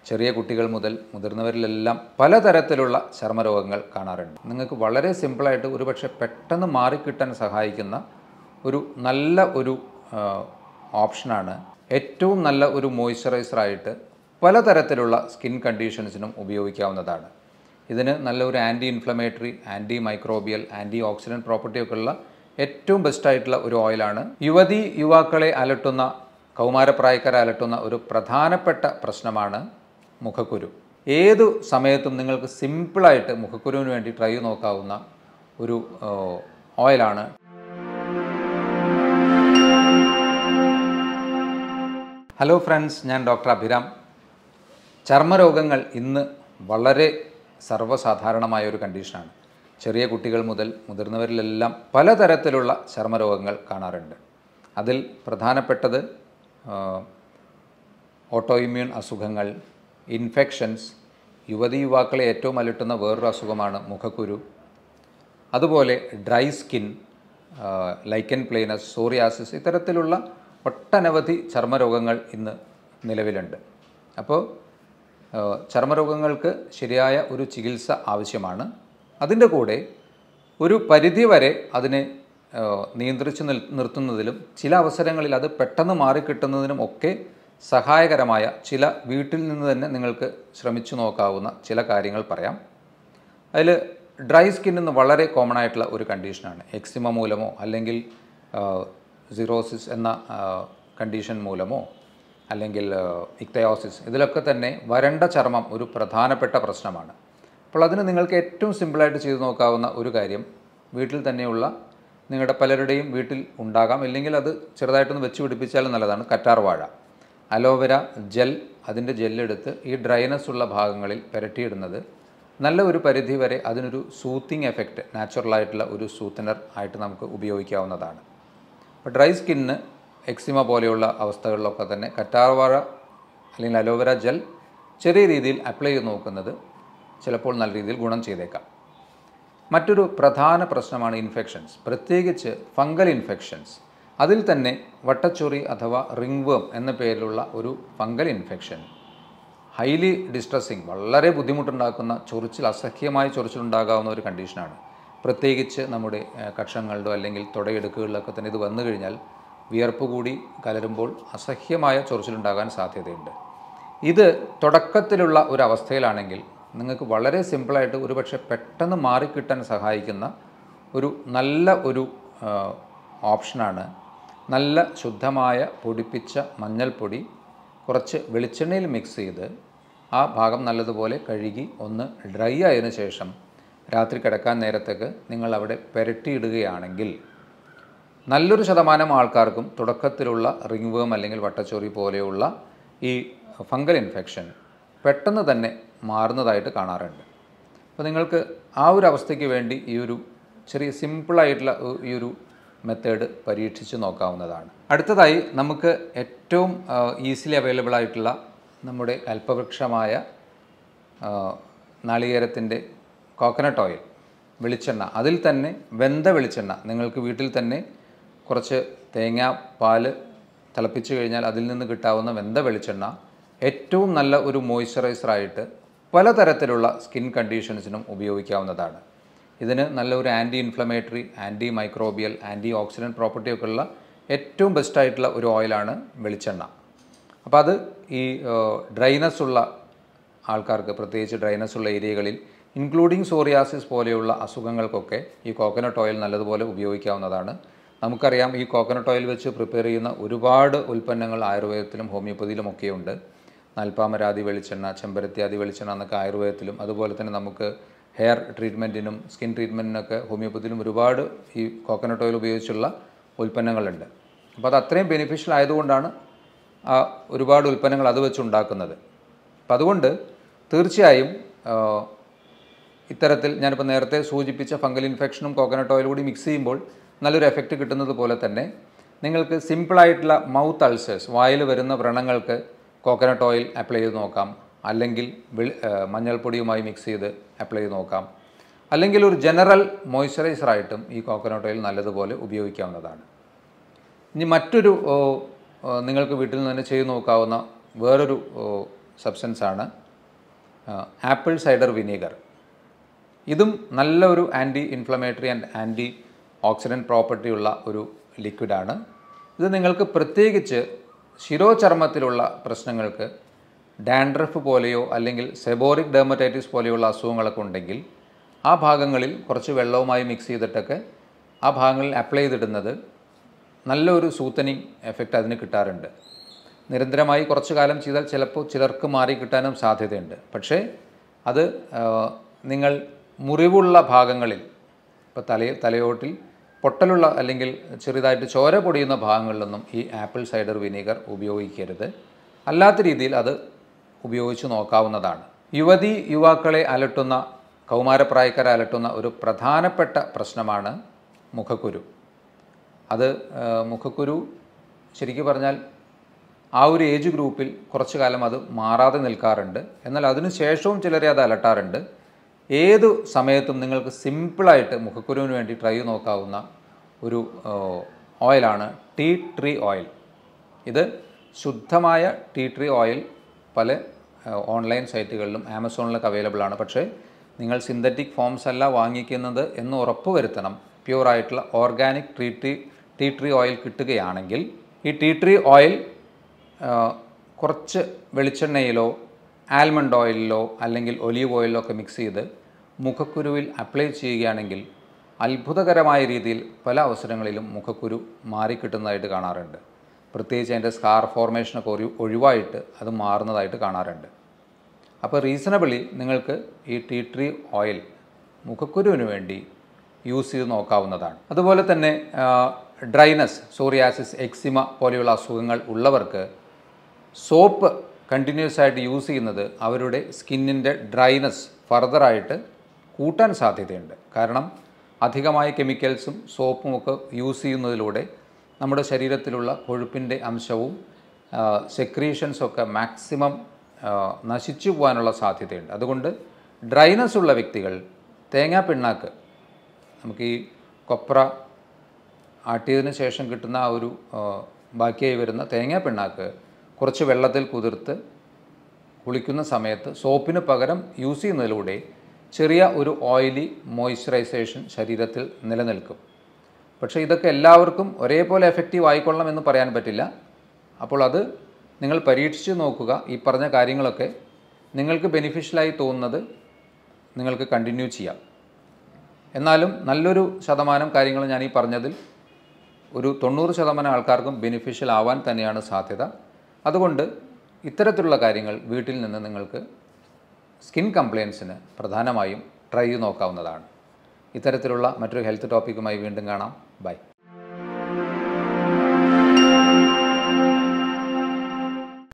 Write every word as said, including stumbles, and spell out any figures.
ചെറിയ കുട്ടികൾ മുതൽ മുതിർന്നവരിലെല്ലാം പലതരത്തിലുള്ള ചർമ്മരോഗങ്ങൾ കാണാറുണ്ട്. നിങ്ങൾക്ക് വളരെ സിമ്പിളായിട്ട് ഒരുപക്ഷെ പെട്ടെന്ന് മാറിക്കിട്ടാൻ സഹായിക്കുന്ന ഒരു നല്ല ഒരു ഓപ്ഷനാണ്. ഏറ്റവും നല്ല ഒരു മോയ്സ്ചറൈസറായിട്ട് പലതരത്തിലുള്ള സ്കിൻ കണ്ടീഷൻസിനും ഉപയോഗിക്കാവുന്നതാണ്. ഇതിന് നല്ലൊരു anti inflammatory, antimicrobial, antioxidant പ്രോപ്പർട്ടിയൊക്കെ ഉള്ള ഏറ്റവും ബെസ്റ്റായിട്ടുള്ള ഒരു ഓയിലാണ്. യുവതി യുവാക്കളെ അലട്ടുന്ന, കൗമാരപ്രായക്കാരെ അലട്ടുന്ന ഒരു പ്രധാനപ്പെട്ട പ്രശ്നമാണ് മുഖക്കുരു. ഏതു സമയത്തും നിങ്ങൾക്ക് സിമ്പിളായിട്ട് മുഖക്കുരുവിന് വേണ്ടി ട്രൈ ചെയ്ത് നോക്കാവുന്ന ഒരു ഓയിലാണ്. ഹലോ ഫ്രണ്ട്സ്, ഞാൻ ഡോക്ടർ അഭിരാം. ചർമ്മരോഗങ്ങൾ ഇന്ന് വളരെ സർവ്വസാധാരണമായ ഒരു കണ്ടീഷനാണ്. ചെറിയ കുട്ടികൾ മുതൽ മുതിർന്നവരിലെല്ലാം പലതരത്തിലുള്ള ചർമ്മരോഗങ്ങൾ കാണാറുണ്ട്. അതിൽ പ്രധാനപ്പെട്ടത് ഓട്ടോ ഇമ്മ്യൂൺ അസുഖങ്ങൾ, ഇൻഫെക്ഷൻസ്, യുവതി യുവാക്കളെ ഏറ്റവും അലട്ടുന്ന വേറൊരു അസുഖമാണ് മുഖക്കുരു. അതുപോലെ dry skin, lichen planus, psoriasis, ഇത്തരത്തിലുള്ള ഒട്ടനവധി ചർമ്മരോഗങ്ങൾ ഇന്ന് നിലവിലുണ്ട്. അപ്പോൾ ചർമ്മരോഗങ്ങൾക്ക് ശരിയായ ഒരു ചികിത്സ ആവശ്യമാണ്. അതിൻ്റെ കൂടെ ഒരു പരിധിവരെ അതിനെ നിയന്ത്രിച്ച് നിർത്തുന്നതിലും ചില അവസരങ്ങളിൽ അത് പെട്ടെന്ന് മാറിക്കിട്ടുന്നതിനും ഒക്കെ സഹായകരമായ ചില വീട്ടിൽ നിന്ന് തന്നെ നിങ്ങൾക്ക് ശ്രമിച്ചു നോക്കാവുന്ന ചില കാര്യങ്ങൾ പറയാം. അതിൽ ഡ്രൈ സ്കിൻ എന്ന് വളരെ കോമൺ ആയിട്ടുള്ള ഒരു കണ്ടീഷനാണ്. എക്സിമ മൂലമോ അല്ലെങ്കിൽ സിറോസിസ് എന്ന കണ്ടീഷൻ മൂലമോ അല്ലെങ്കിൽ ഇക്തയോസിസ്, ഇതിലൊക്കെ തന്നെ വരണ്ട ചർമ്മം ഒരു പ്രധാനപ്പെട്ട പ്രശ്നമാണ്. അപ്പോൾ അതിന് നിങ്ങൾക്ക് ഏറ്റവും സിമ്പിളായിട്ട് ചെയ്തു നോക്കാവുന്ന ഒരു കാര്യം, വീട്ടിൽ തന്നെയുള്ള നിങ്ങളുടെ പലരുടെയും വീട്ടിൽ ഉണ്ടാകാം, അല്ലെങ്കിൽ അത് ചെറുതായിട്ടൊന്ന് വെച്ച് പിടിപ്പിച്ചാലും നല്ലതാണ്, കറ്റാർ വാഴ. അലോവേര ജെൽ, അതിൻ്റെ ജെല്ലെടുത്ത് ഈ ഡ്രൈനസ് ഉള്ള ഭാഗങ്ങളിൽ പുരട്ടിയിടുന്നത് നല്ല ഒരു പരിധി വരെ അതിനൊരു സൂത്തിങ് എഫക്റ്റ്, നാച്ചുറലായിട്ടുള്ള ഒരു സൂത്തനർ ആയിട്ട് നമുക്ക് ഉപയോഗിക്കാവുന്നതാണ്. അപ്പോൾ ഡ്രൈ സ്കിന്നിന്, എക്സിമ പോലെയുള്ള അവസ്ഥകളിലൊക്കെ തന്നെ കറ്റാർ വാഴ അല്ലെങ്കിൽ അലോവേര ജെൽ ചെറിയ രീതിയിൽ അപ്ലൈ ചെയ്ത് നോക്കുന്നത് ചിലപ്പോൾ നല്ല രീതിയിൽ ഗുണം ചെയ്തേക്കാം. മറ്റൊരു പ്രധാന പ്രശ്നമാണ് ഇൻഫെക്ഷൻസ്, പ്രത്യേകിച്ച് ഫംഗൽ ഇൻഫെക്ഷൻസ്. അതിൽ തന്നെ വട്ടച്ചൊറി അഥവാ റിംഗ് വേം എന്ന പേരിലുള്ള ഒരു ഫംഗൽ ഇൻഫെക്ഷൻ ഹൈലി ഡിസ്ട്രസിങ്, വളരെ ബുദ്ധിമുട്ടുണ്ടാക്കുന്ന, ചൊറിച്ചിൽ, അസഹ്യമായ ചൊറിച്ചിലുണ്ടാകാവുന്ന ഒരു കണ്ടീഷനാണ്. പ്രത്യേകിച്ച് നമ്മുടെ കക്ഷങ്ങളിലോ അല്ലെങ്കിൽ തുടയിടുക്കുകളിലൊക്കെ തന്നെ ഇത് വന്നു കഴിഞ്ഞാൽ വിയർപ്പ് കൂടി കലരുമ്പോൾ അസഹ്യമായ ചൊറിച്ചിലുണ്ടാകാൻ സാധ്യതയുണ്ട്. ഇത് തുടക്കത്തിലുള്ള ഒരു അവസ്ഥയിലാണെങ്കിൽ നിങ്ങൾക്ക് വളരെ സിമ്പിളായിട്ട് ഒരുപക്ഷെ പെട്ടെന്ന് മാറിക്കിട്ടാൻ സഹായിക്കുന്ന ഒരു നല്ല ഒരു ഓപ്ഷനാണ് നല്ല ശുദ്ധമായ പൊടിപ്പിച്ച മഞ്ഞൾപ്പൊടി കുറച്ച് വെളിച്ചെണ്ണയിൽ മിക്സ് ചെയ്ത് ആ ഭാഗം നല്ലതുപോലെ കഴുകി ഒന്ന് ഡ്രൈ ആയതിനു ശേഷം രാത്രി കിടക്കാൻ നേരത്തേക്ക് നിങ്ങൾ അവിടെ പുരട്ടിയിടുകയാണെങ്കിൽ നല്ലൊരു ശതമാനം ആൾക്കാർക്കും തുടക്കത്തിലുള്ള റിംഗ് വേം അല്ലെങ്കിൽ വട്ടച്ചൊറി പോലെയുള്ള ഈ ഫംഗൽ ഇൻഫെക്ഷൻ പെട്ടെന്ന് തന്നെ മാറുന്നതായിട്ട് കാണാറുണ്ട്. അപ്പോൾ നിങ്ങൾക്ക് ആ ഒരു അവസ്ഥയ്ക്ക് വേണ്ടി ഈ ഒരു ചെറിയ സിമ്പിളായിട്ടുള്ള ഈ ഒരു മെത്തേഡ് പരീക്ഷിച്ച് നോക്കാവുന്നതാണ്. അടുത്തതായി നമുക്ക് ഏറ്റവും ഈസിലി അവൈലബിൾ ആയിട്ടുള്ള നമ്മുടെ കൽപ്പവൃക്ഷമായ നാളികേരത്തിൻ്റെ കോക്കനട്ട് ഓയിൽ, വെളിച്ചെണ്ണ, അതിൽ തന്നെ വെന്ത വെളിച്ചെണ്ണ, നിങ്ങൾക്ക് വീട്ടിൽ തന്നെ കുറച്ച് തേങ്ങ പാല് തിളപ്പിച്ച് കഴിഞ്ഞാൽ അതിൽ നിന്ന് കിട്ടാവുന്ന വെന്ത വെളിച്ചെണ്ണ ഏറ്റവും നല്ല ഒരു മോയ്സ്ചറൈസറായിട്ട് പലതരത്തിലുള്ള സ്കിൻ കണ്ടീഷൻസിനും ഉപയോഗിക്കാവുന്നതാണ്. ഇതിന് നല്ലൊരു anti inflammatory, antimicrobial, antioxidant പ്രോപ്പർട്ടിയൊക്കെ ഉള്ള ഏറ്റവും ബെസ്റ്റായിട്ടുള്ള ഒരു ഓയിലാണ് വെളിച്ചെണ്ണ. അപ്പോൾ അത് ഈ ഡ്രൈനസ് ഉള്ള ആൾക്കാർക്ക്, പ്രത്യേകിച്ച് ഡ്രൈനസ് ഉള്ള ഏരിയകളിൽ ഇൻക്ലൂഡിങ് സോറിയാസിസ് പോലെയുള്ള അസുഖങ്ങൾക്കൊക്കെ ഈ കോക്കനട്ട് ഓയിൽ നല്ലതുപോലെ ഉപയോഗിക്കാവുന്നതാണ്. നമുക്കറിയാം, ഈ കോക്കനട്ട് ഓയിൽ വെച്ച് പ്രിപ്പയർ ചെയ്യുന്ന ഒരുപാട് ഉൽപ്പന്നങ്ങൾ ആയുർവേദത്തിലും ഹോമിയോപ്പതിയിലും ഒക്കെയുണ്ട്. നൽപ്പാമരാതി വെളിച്ചെണ്ണ, ചെമ്പരത്തിയാതി വെളിച്ചെണ്ണ എന്നൊക്കെ ആയുർവേദത്തിലും, അതുപോലെ തന്നെ നമുക്ക് ഹെയർ ട്രീറ്റ്മെൻറ്റിനും സ്കിൻ ട്രീറ്റ്മെൻറ്റിനൊക്കെ ഹോമിയോപ്പതിയിലും ഒരുപാട് ഈ കോക്കനട്ട് ഓയിൽ ഉപയോഗിച്ചുള്ള ഉൽപ്പന്നങ്ങളുണ്ട്. അപ്പോൾ അത് അത്രയും ബെനിഫിഷ്യൽ ആയതുകൊണ്ടാണ് ആ ഒരുപാട് ഉൽപ്പന്നങ്ങൾ അത് വെച്ചുണ്ടാക്കുന്നത്. അപ്പം അതുകൊണ്ട് തീർച്ചയായും ഇത്തരത്തിൽ ഞാനിപ്പോൾ നേരത്തെ സൂചിപ്പിച്ച ഫംഗൽ ഇൻഫെക്ഷനും കോക്കനട്ട് ഓയിൽ കൂടി മിക്സ് ചെയ്യുമ്പോൾ നല്ലൊരു എഫക്റ്റ് കിട്ടുന്നത് പോലെ തന്നെ നിങ്ങൾക്ക് സിമ്പിളായിട്ടുള്ള മൗത്ത് അൾസേഴ്സ്, വായിൽ വരുന്ന വ്രണങ്ങൾക്ക് കോക്കനട്ട് ഓയിൽ അപ്ലൈ ചെയ്ത് നോക്കാം, അല്ലെങ്കിൽ മഞ്ഞൾപ്പൊടിയുമായി മിക്സ് ചെയ്ത് അപ്ലൈ ചെയ്ത് നോക്കാം, അല്ലെങ്കിൽ ഒരു ജനറൽ മോയ്സ്ചറൈസറായിട്ടും ഈ കോക്കനട്ട് ഓയിൽ നല്ലതുപോലെ ഉപയോഗിക്കാവുന്നതാണ്. ഇനി മറ്റൊരു നിങ്ങൾക്ക് വീട്ടിൽ നിന്ന് തന്നെ ചെയ്ത് നോക്കാവുന്ന വേറൊരു സബ്സ്റ്റൻസാണ് ആപ്പിൾ സൈഡർ വിനീഗർ. ഇതും നല്ല ഒരു anti inflammatory and antioxidant property ഉള്ള ഒരു ലിക്വിഡാണ്. ഇത് നിങ്ങൾക്ക് പ്രത്യേകിച്ച് ശിരോചർമ്മത്തിലുള്ള പ്രശ്നങ്ങൾക്ക്, ഡാൻഡ്രഫ് പോലെയോ അല്ലെങ്കിൽ സെബോറിക് ഡെർമറ്റൈറ്റിസ് പോലെയുള്ള അസുഖങ്ങളൊക്കെ ഉണ്ടെങ്കിൽ ആ ഭാഗങ്ങളിൽ കുറച്ച് വെള്ളവുമായി മിക്സ് ചെയ്തിട്ടൊക്കെ ആ ഭാഗങ്ങളിൽ അപ്ലൈ ചെയ്തിടുന്നത് നല്ലൊരു സൂത്തനിങ് എഫക്റ്റ് അതിന് കിട്ടാറുണ്ട്. നിരന്തരമായി കുറച്ച് കാലം ചെയ്താൽ ചിലപ്പോൾ ചിലർക്ക് മാറി കിട്ടാനും സാധ്യതയുണ്ട്. പക്ഷേ അത് നിങ്ങൾ മുറിവുള്ള ഭാഗങ്ങളിൽ, ഇപ്പോൾ തല തലയോട്ടിൽ പൊട്ടലുള്ള അല്ലെങ്കിൽ ചെറുതായിട്ട് ചോര പൊടിയുന്ന ഭാഗങ്ങളിലൊന്നും ഈ ആപ്പിൾ സൈഡർ വിനീഗർ ഉപയോഗിക്കരുത്. അല്ലാത്ത രീതിയിൽ അത് ഉപയോഗിച്ച് നോക്കാവുന്നതാണ്. യുവതി യുവാക്കളെ അലട്ടുന്ന, കൗമാരപ്രായക്കാരെ അലട്ടുന്ന ഒരു പ്രധാനപ്പെട്ട പ്രശ്നമാണ് മുഖക്കുരു. അത് മുഖക്കുരു ശരിക്കും പറഞ്ഞാൽ ആ ഒരു ഏജ് ഗ്രൂപ്പിൽ കുറച്ച് കാലം അത് മാറാതെ നിൽക്കാറുണ്ട്. എന്നാൽ അതിനു ശേഷവും ചിലരെ അത് അലട്ടാറുണ്ട്. ഏത് സമയത്തും നിങ്ങൾക്ക് സിമ്പിളായിട്ട് മുഖക്കുരുവിന് വേണ്ടി ട്രൈ നോക്കാവുന്ന ഒരു ഓയിലാണ് ടീ ട്രീ ഓയിൽ. ഇത് ശുദ്ധമായ ടീ ട്രീ ഓയിൽ പല ഓൺലൈൻ സൈറ്റുകളിലും ആമസോണിലൊക്കെ അവൈലബിൾ ആണ്. പക്ഷേ നിങ്ങൾ സിന്തറ്റിക് ഫോംസ് അല്ല വാങ്ങിക്കുന്നത് എന്ന് ഉറപ്പ് വരുത്തണം. പ്യുവറായിട്ടുള്ള organic tea tree tea tree oil കിട്ടുകയാണെങ്കിൽ ഈ ടീ ട്രീ ഓയിൽ കുറച്ച് വെളിച്ചെണ്ണയിലോ ആൽമണ്ട് ഓയിലിലോ അല്ലെങ്കിൽ ഒലീവ് ഓയിലിലോ ഒക്കെ മിക്സ് ചെയ്ത് മുഖക്കുരുവിൽ അപ്ലൈ ചെയ്യുകയാണെങ്കിൽ അത്ഭുതകരമായ രീതിയിൽ പല അവസരങ്ങളിലും മുഖക്കുരു മാറിക്കിട്ടുന്നതായിട്ട് കാണാറുണ്ട്. പ്രത്യേകിച്ച് അതിൻ്റെ സ്കാർ ഫോർമേഷനൊക്കെ ഒരു ഒഴിവായിട്ട് അത് മാറുന്നതായിട്ട് കാണാറുണ്ട്. അപ്പോൾ റീസണബിളി നിങ്ങൾക്ക് ഈ ടീ ട്രീ ഓയിൽ മുഖക്കുരുവിന് വേണ്ടി യൂസ് ചെയ്ത് നോക്കാവുന്നതാണ്. അതുപോലെ തന്നെ ഡ്രൈനസ്, സോറിയാസിസ്, എക്സിമ പോലെയുള്ള അസുഖങ്ങൾ ഉള്ളവർക്ക് സോപ്പ് കണ്ടിന്യൂസ് ആയിട്ട് യൂസ് ചെയ്യുന്നത് അവരുടെ സ്കിന്നിൻ്റെ ഡ്രൈനസ് ഫർദറായിട്ട് കൂട്ടാൻ സാധ്യതയുണ്ട്. കാരണം അധികമായ കെമിക്കൽസും സോപ്പും ഒക്കെ യൂസ് ചെയ്യുന്നതിലൂടെ നമ്മുടെ ശരീരത്തിലുള്ള കൊഴുപ്പിൻ്റെ അംശവും സെക്രീഷൻസൊക്കെ മാക്സിമം നശിച്ചു പോകാനുള്ള സാധ്യതയുണ്ട്. അതുകൊണ്ട് ഡ്രൈനസ് ഉള്ള വ്യക്തികൾ തേങ്ങാ പിണ്ണാക്ക്, നമുക്ക് ഈ കൊപ്ര ആട്ടിയതിന് ശേഷം കിട്ടുന്ന ആ ഒരു ബാക്കിയായി വരുന്ന തേങ്ങാ പിണ്ണാക്ക് കുറച്ച് വെള്ളത്തിൽ കുതിർത്ത് കുളിക്കുന്ന സമയത്ത് സോപ്പിന് പകരം യൂസ് ചെയ്യുന്നതിലൂടെ ചെറിയ ഒരു ഓയിലി മോയ്സ്ചറൈസേഷൻ ശരീരത്തിൽ നിലനിൽക്കും. പക്ഷേ ഇതൊക്കെ എല്ലാവർക്കും ഒരേപോലെ എഫക്റ്റീവ് ആയിക്കൊള്ളണം എന്ന് പറയാൻ പറ്റില്ല. അപ്പോൾ അത് നിങ്ങൾ പരീക്ഷിച്ച് നോക്കുക. ഈ പറഞ്ഞ കാര്യങ്ങളൊക്കെ നിങ്ങൾക്ക് ബെനിഫിഷ്യലായി തോന്നുന്നത് നിങ്ങൾക്ക് കണ്ടിന്യൂ ചെയ്യാം. എന്നാലും നല്ലൊരു ശതമാനം കാര്യങ്ങൾ ഞാൻ ഈ പറഞ്ഞതിൽ ഒരു തൊണ്ണൂറ് ശതമാനം ആൾക്കാർക്കും ബെനിഫിഷ്യൽ ആവാൻ തന്നെയാണ് സാധ്യത. അതുകൊണ്ട് ഇത്തരത്തിലുള്ള കാര്യങ്ങൾ വീട്ടിൽ നിന്ന് നിങ്ങൾക്ക് സ്കിൻ കംപ്ലയിൻസിന് പ്രധാനമായും ട്രൈ ചെയ്ത് നോക്കാവുന്നതാണ്. ഇത്തരത്തിലുള്ള മറ്റൊരു ഹെൽത്ത് ടോപ്പിക്കുമായി വീണ്ടും കാണാം. ബൈ.